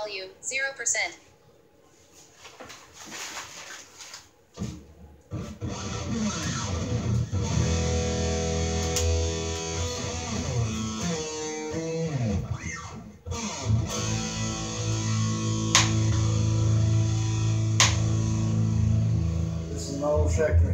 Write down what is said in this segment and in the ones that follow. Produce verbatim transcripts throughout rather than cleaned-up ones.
volume, zero percent. This is an old Schecter.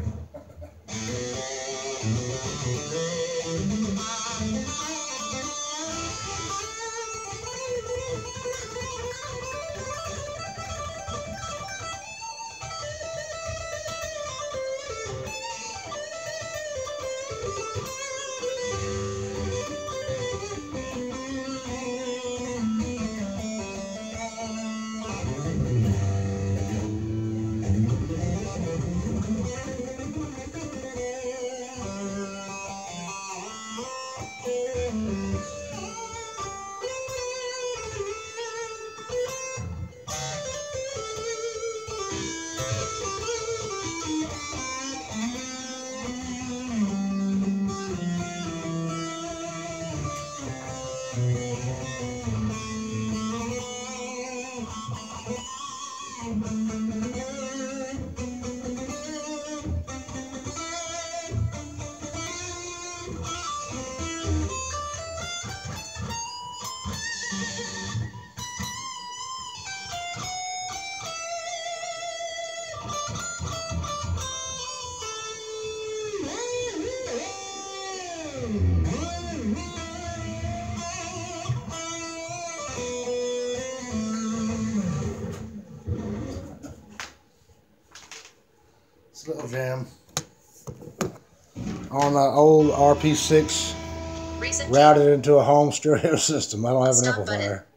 It's a little jam on an old R P six, routed into a home stereo system. I don't have an amplifier.